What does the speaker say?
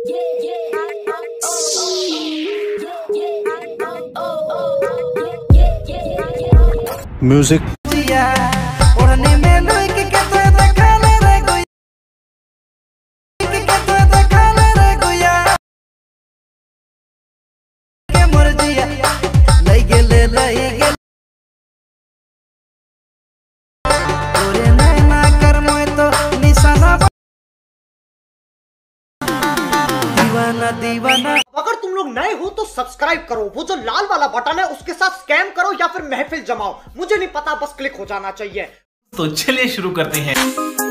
Music दीवाना। अगर तुम लोग नए हो तो सब्सक्राइब करो, वो जो लाल वाला बटन है उसके साथ स्कैम करो या फिर महफिल जमाओ, मुझे नहीं पता, बस क्लिक हो जाना चाहिए। तो चलिए शुरू करते हैं।